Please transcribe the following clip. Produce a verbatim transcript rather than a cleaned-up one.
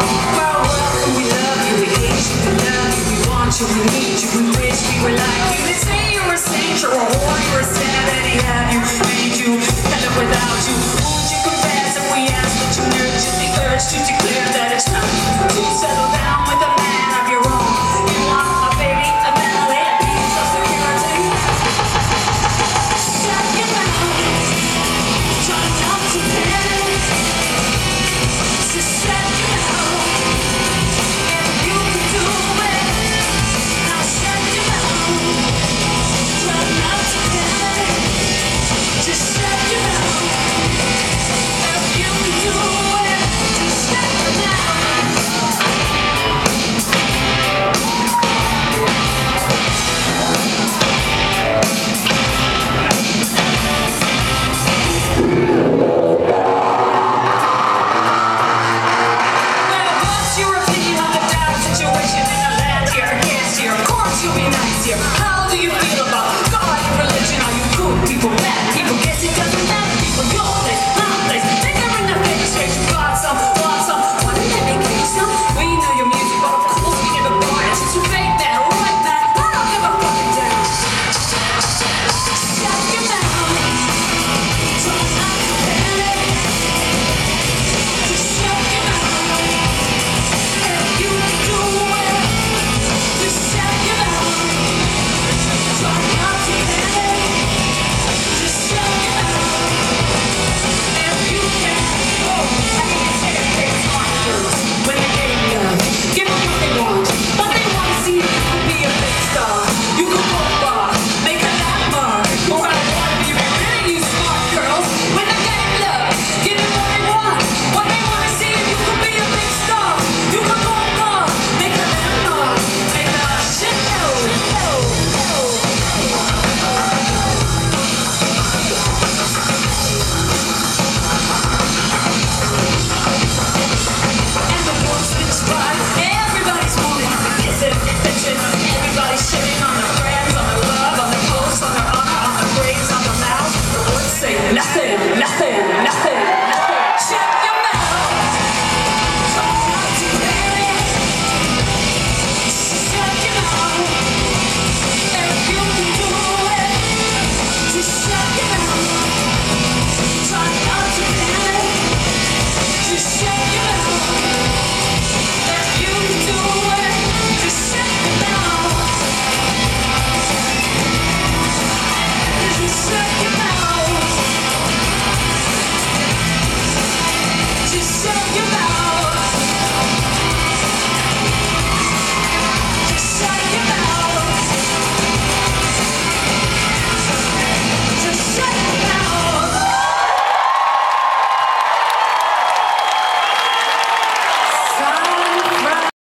Well, welcome, we love you, we hate you, we love you, we want you, we need you, we wish we were like you. They say you're a saint, you're a whore, you're a sad, that he have you, made you, and live without you. Won't you confess if we ask that you nurture the urge to declare that